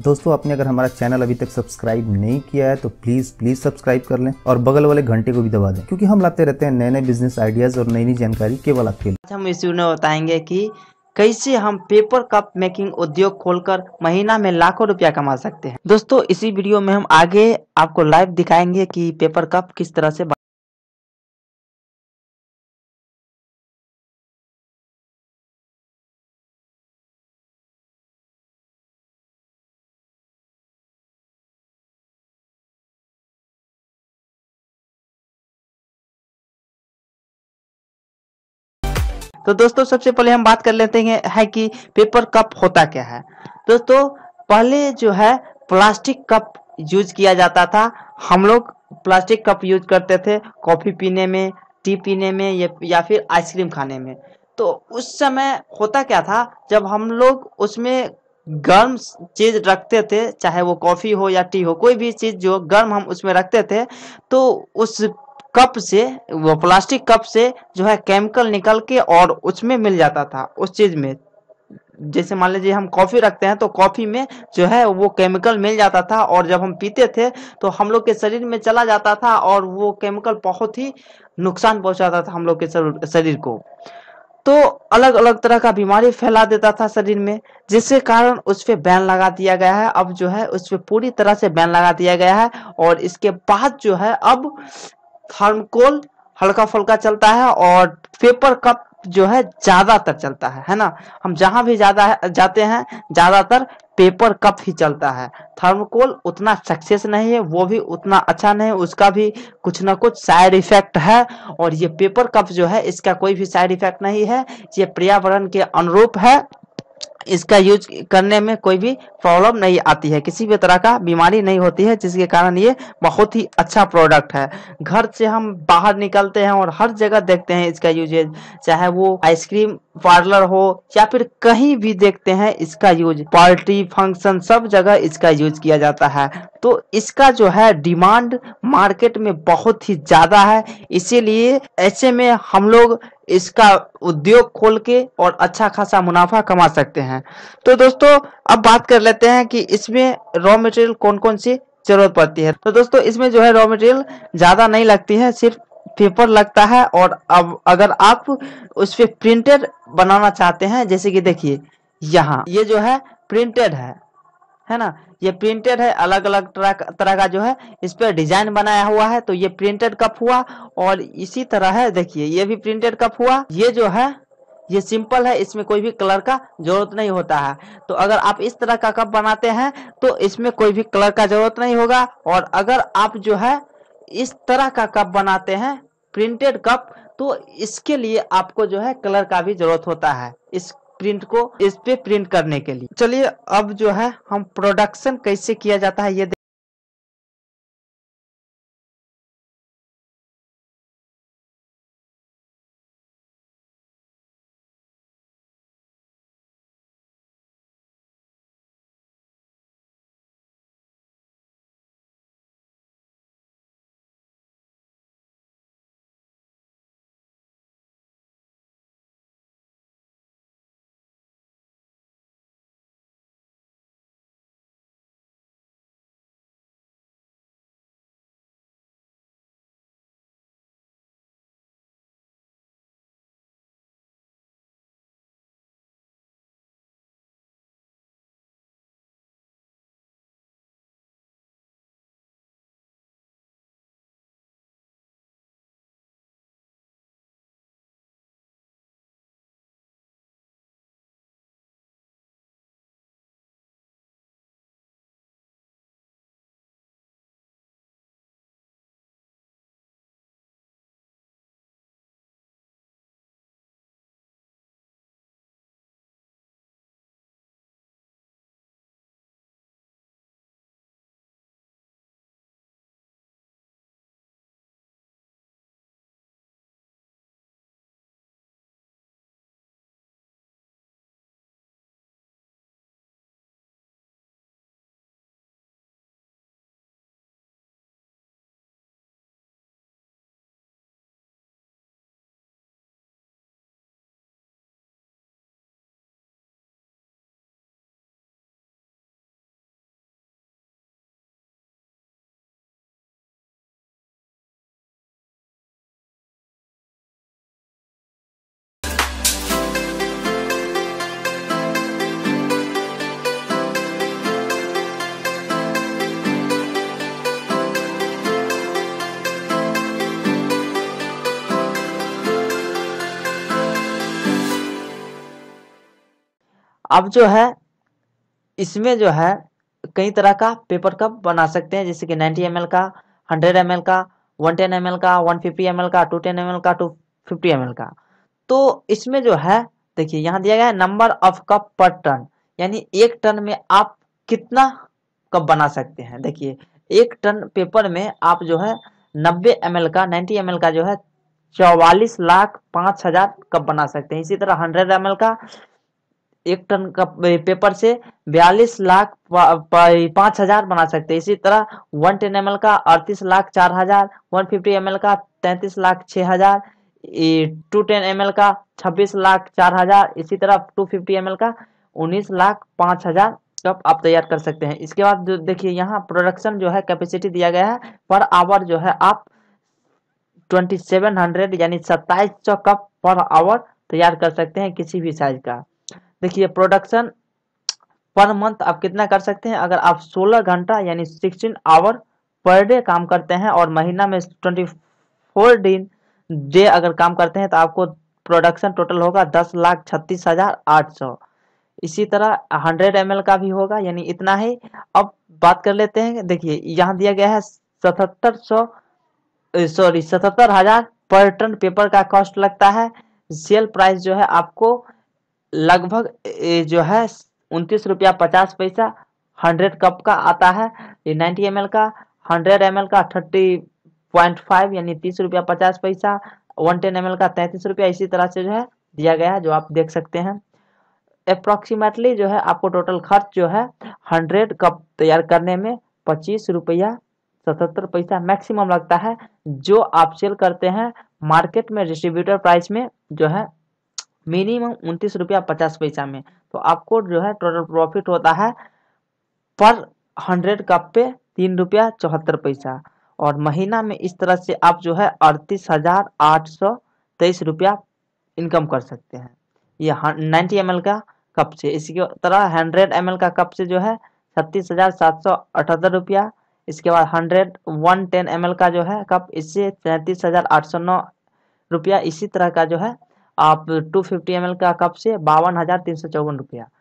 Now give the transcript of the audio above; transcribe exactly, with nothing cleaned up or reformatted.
दोस्तों आपने अगर हमारा चैनल अभी तक सब्सक्राइब नहीं किया है तो प्लीज प्लीज सब्सक्राइब कर लें और बगल वाले घंटे को भी दबा दें, क्योंकि हम लाते रहते हैं नए नए बिजनेस आइडियाज और नई नई जानकारी केवल आपके लिए। आज हम इस वीडियो में बताएंगे कि कैसे हम पेपर कप मेकिंग उद्योग खोलकर महीना में लाखों रुपया कमा सकते हैं। दोस्तों इसी वीडियो में हम आगे आपको लाइव दिखाएंगे कि पेपर कप किस तरह से तो दोस्तों सबसे पहले हम बात कर लेते हैं है कि पेपर कप होता क्या है। दोस्तों पहले जो है प्लास्टिक कप यूज किया जाता था। हम लोग प्लास्टिक कप यूज करते थे कॉफी पीने में, टी पीने में या, या फिर आइसक्रीम खाने में। तो उस समय होता क्या था, जब हम लोग उसमें गर्म चीज रखते थे, चाहे वो कॉफी हो या टी हो, कोई भी चीज जो गर्म हम उसमें रखते थे, तो उस कप से, वो प्लास्टिक कप से जो है केमिकल निकल के और उसमें मिल जाता था उस चीज में। जैसे मान लीजिए हम कॉफी रखते हैं तो कॉफी में जो है वो केमिकल मिल जाता था और जब हम पीते थे तो हम लोग के शरीर में चला जाता था और वो केमिकल बहुत ही नुकसान पहुंचाता था हम लोग के शरीर को। तो अलग अलग तरह का बीमारी फैला देता था शरीर में, जिसके कारण उस पे बैन लगा दिया गया है। अब जो है उस पे पूरी तरह से बैन लगा दिया गया है और इसके बाद जो है अब थर्मोकोल हल्का फुल्का चलता है और पेपर कप जो है ज्यादातर चलता है है ना। हम जहां भी ज्यादा जाते हैं ज्यादातर पेपर कप ही चलता है। थर्मोकोल उतना सक्सेस नहीं है, वो भी उतना अच्छा नहीं है, उसका भी कुछ ना कुछ साइड इफेक्ट है। और ये पेपर कप जो है इसका कोई भी साइड इफेक्ट नहीं है, ये पर्यावरण के अनुरूप है। इसका यूज करने में कोई भी प्रॉब्लम नहीं आती है, किसी भी तरह का बीमारी नहीं होती है, जिसके कारण ये बहुत ही अच्छा प्रोडक्ट है। घर से हम बाहर निकलते हैं और हर जगह देखते हैं इसका यूजेज, चाहे वो आइसक्रीम पार्लर हो या फिर कहीं भी देखते हैं इसका यूज, पार्टी फंक्शन सब जगह इसका यूज किया जाता है। तो इसका जो है डिमांड मार्केट में बहुत ही ज्यादा है, इसीलिए ऐसे में हम लोग इसका उद्योग खोल के और अच्छा खासा मुनाफा कमा सकते हैं। तो दोस्तों अब बात कर लेते हैं कि इसमें रॉ मटेरियल कौन कौन सी जरूरत पड़ती है। तो दोस्तों इसमें जो है रॉ मटेरियल ज्यादा नहीं लगती है, सिर्फ पेपर लगता है। और अब अगर आप उस पे प्रिंटेड बनाना चाहते हैं, जैसे कि देखिए यहाँ ये जो है प्रिंटेड है है ना, ये प्रिंटेड है, अलग अलग तरह का तरह का जो है इस पर डिजाइन बनाया हुआ है, तो ये प्रिंटेड कप हुआ। और इसी तरह है, देखिए ये भी प्रिंटेड कप हुआ। ये जो है ये सिंपल है, इसमें कोई भी कलर का जरूरत नहीं होता है। तो अगर आप इस तरह का कप बनाते हैं तो इसमें कोई भी कलर का जरूरत नहीं होगा। और अगर आप जो है इस तरह का कप बनाते हैं प्रिंटेड कप, तो इसके लिए आपको जो है कलर का भी जरूरत होता है इस प्रिंट को इस पे प्रिंट करने के लिए। चलिए अब जो है हम प्रोडक्शन कैसे किया जाता है ये अब जो है इसमें जो है कई तरह का पेपर कप बना सकते हैं, जैसे कि नाइन्टी एम एल का, हंड्रेड एम एल का, वन टेन एम एल का, वन फिफ्टी एम एल का, टू टेन एम एल का, टू फिफ्टी एम एल का। तो इसमें जो है देखिए यहाँ दिया गया है number of cup per ton, यानी एक टन में आप कितना कप बना सकते हैं। देखिए एक टन पेपर में आप जो है नब्बे एम एल का, नाइन्टी एम एल का जो है चौवालीस लाख पाँच हजार कप बना सकते हैं। इसी तरह हंड्रेड एम एल का एक टन का पेपर से बयालीस लाख पाँच हजार बना सकते हैं। इसी तरह वन टेन एम एल का अड़तीस लाख चार हजार, वन फिफ्टी एम एल का तैंतीस लाख छः हजार, टू टेन एम एल का छब्बीस लाख चार हजार, इसी तरह टू फिफ्टी एम एल का उन्नीस लाख पाँच हजार कप आप तैयार कर सकते हैं। इसके बाद जो देखिए यहाँ प्रोडक्शन जो है कैपेसिटी दिया गया है पर आवर जो है आप ट्वेंटी सेवन हंड्रेड यानी सत्ताईस सौ कप पर आवर तैयार कर सकते हैं किसी भी साइज का। देखिए प्रोडक्शन पर मंथ आप कितना कर सकते हैं, अगर आप सोलह घंटा यानी सोलह आवर पर डे काम करते हैं और महीना में चौबीस दिन डे अगर काम करते हैं तो आपको प्रोडक्शन टोटल होगा दस लाख छत्तीस हजार आठ सौ। इसी तरह हंड्रेड एम एल का भी होगा, यानी इतना ही। अब बात कर लेते हैं, देखिए यहाँ दिया गया है सतहत्तर सौ सॉरी सतहत्तर हजार पर टन पेपर का कॉस्ट लगता है। सेल प्राइस जो है आपको लगभग जो है उनतीस रुपया पचास पैसा हंड्रेड कप का आता है। ये नाइन्टी एम एल का, हंड्रेड एम एल का थर्टी पॉइंट फाइव यानी तीस रुपया पचास पैसा, वन टेन एम एल का तैंतीस रुपया, इसी तरह से जो है दिया गया है जो आप देख सकते हैं। अप्रोक्सीमेटली जो है आपको टोटल खर्च जो है हंड्रेड कप तैयार करने में पच्चीस रुपया सतहत्तर पैसा मैक्सिमम लगता है, जो आप सेल करते हैं मार्केट में डिस्ट्रीब्यूटर प्राइस में जो है मिनिमम उनतीस रुपया पचास पैसा में। तो आपको जो है टोटल प्रॉफिट होता है पर हंड्रेड कप पे तीन रुपया चौहत्तर पैसा, और महीना में इस तरह से आप जो है अड़तीस हजार आठ सौ तेईस रुपया इनकम कर सकते हैं ये नाइन्टी एम एल का कप से। इसी तरह हंड्रेड एम एल का कप से जो है छत्तीस हजार सात सौ अठहत्तर रुपया। इसके बाद hundred one ten M L का जो है कप, इससे तैंतीस हजार आठ सौ नौ रुपया। इसी तरह का जो है आप टू फिफ्टी एम एल का कप से बावन हजार तीन सौ चौवन रुपया।